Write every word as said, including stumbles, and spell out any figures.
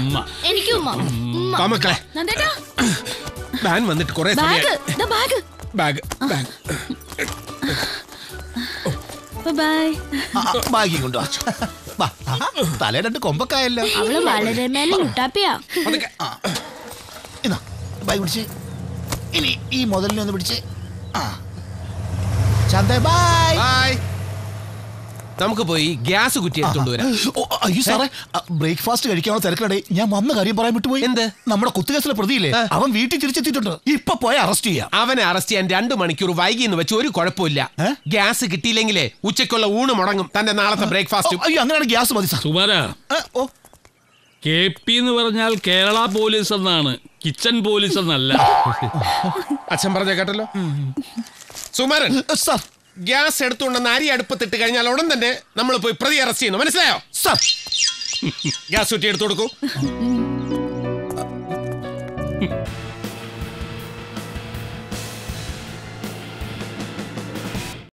ഉമ്മ. എനിക്കും ഉമ്മ. വാ മക്കളെ. നന്ദേട്ടാ. ബാൻ വന്നിട്ട് കുറെ സമയം. ബാഗ്, ദാ ബാഗ്. Bag, bag. ബൈ. ബാഗി കൊണ്ടുവാ. തലേ രണ്ട് കൊമ്പക്കായല്ലോ. അവള് വളരെ മേലെ ലുട്ടാപ്പിയാ. എന്നാ ബൈ പിടിച്ച്. ഇനി ഈ മുതലിനെ ഒന്ന് പിടിച്ച്. ചന്ദേ ബൈ. ബൈ. നമുക്ക് പോയി ഗ്യാസ് കുറ്റി എടുത്തോണ്ട് വരാം. അയ്യോ സാറേ, ബ്രേക്ക്ഫാസ്റ്റ് കഴിക്കാനുള്ള തിരക്കിടെ ഞാൻ വന്ന കാര്യം പറയാൻ വിട്ടുപോയി. എന്ത്? നമ്മുടെ കുത്തുകേസിലെ പ്രതിയില്ലേ, അവൻ വീട്ടിൽ തിരിച്ചെത്തിയിട്ടുണ്ട്. ഇപ്പൊ പോയ അറസ്റ്റ് ചെയ്യാം. അവനെ അറസ്റ്റ് ചെയ്യാൻ രണ്ടു മണിക്കൂർ വൈകി എന്ന് വെച്ച് ഒരു കുഴപ്പമില്ല. ഗ്യാസ് കിട്ടിയില്ലെങ്കിലേ ഉച്ചയ്ക്കുള്ള ഊണ് മുടങ്ങും. തന്റെ നാളത്തെ ബ്രേക്ക്ഫാസ്റ്റ്. അയ്യോ അങ്ങനെയാണ്, ഗ്യാസ് മതി സാർ. സുമാര, ഓ കെ പി എന്ന് പറഞ്ഞാൽ കേരള പോലീസ് എന്നാണ്, കിച്ചൺ പോലീസ് എന്നല്ല. അച്ഛൻ പറഞ്ഞ കേട്ടല്ലോ. സുമാരൻ സാർ, ഗ്യാസ് എടുത്തുകൊണ്ടെന്ന് അരി അടുപ്പത്തിട്ട് കഴിഞ്ഞാൽ ഉടൻ തന്നെ നമ്മൾ പോയി പ്രതി അറസ്റ്റ് ചെയ്യുന്നു. മനസ്സിലായോ? സാർ ഗ്യാസ് കുറ്റി എടുത്തു കൊടുക്കൂ.